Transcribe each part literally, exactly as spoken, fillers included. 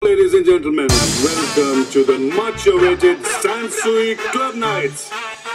Ladies and gentlemen, welcome to the much awaited Sansui Club Nights.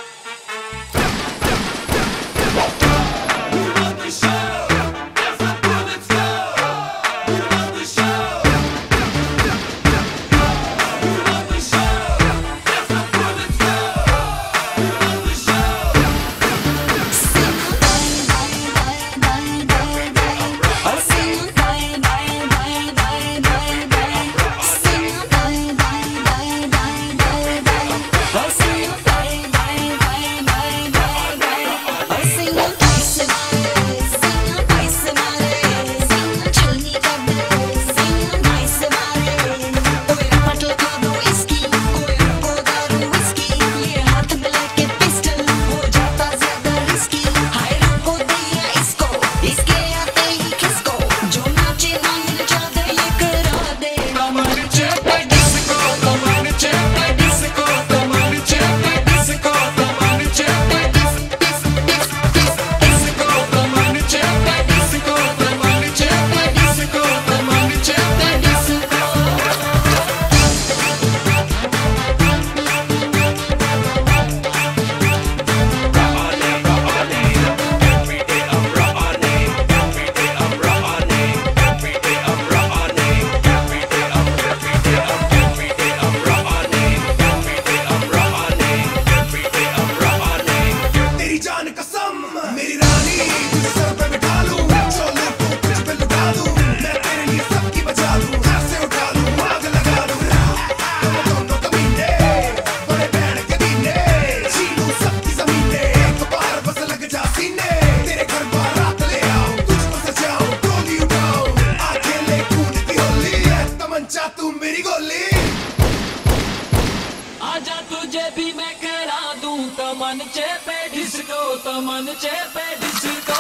तुझे भी मैं करा दूं तमन चेपे डिस्को तमन चेपे disco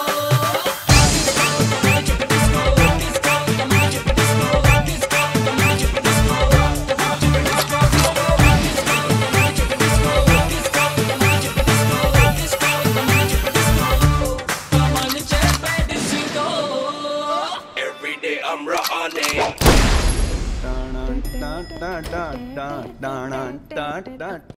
Every day I'm running. Da da da da da da da da da.